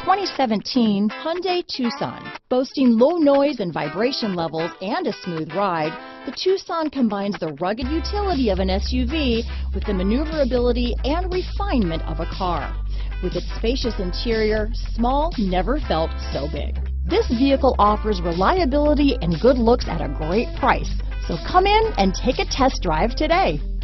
2017 Hyundai Tucson. Boasting low noise and vibration levels and a smooth ride, the Tucson combines the rugged utility of an SUV with the maneuverability and refinement of a car. With its spacious interior, small never felt so big. This vehicle offers reliability and good looks at a great price. So come in and take a test drive today.